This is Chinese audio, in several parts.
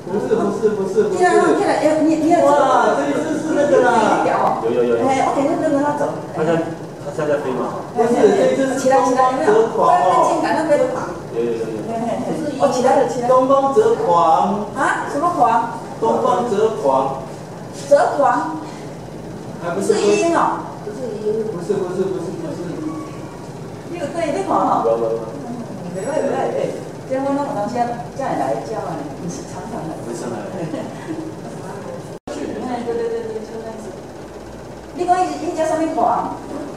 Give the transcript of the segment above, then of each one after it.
既然看来，你要哇，这一只是那个啦。 有。 哎，我给他跟他走。 它现在飞吗？ 不是，这一只是起来，有没有？快进来那边跑。 有。 哦，起来了。 东方则狂。 啊？什么狂？ 东方则狂。 则狂？ 还不是鹰哦。 不是。 你有对看哈？ 有。 袂歹，哎，这我拢有当时才会来教啊，不是常常来。 没上来。 哎，对，就那样子。你讲伊叫啥物狂？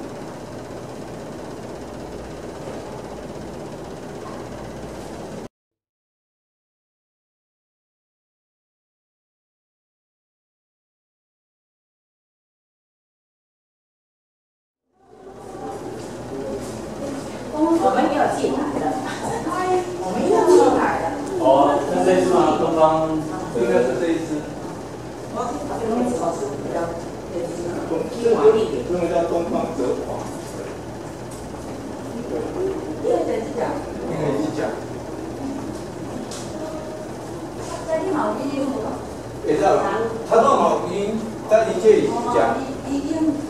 我们要进来了，我们要进来了。 哦，那这一只吗？东方应该是这一只。这个叫东方则狂。 因为在这讲。 因为是讲。 在你毛衣服。 也知道，他到毛衣，在一届讲。 已经。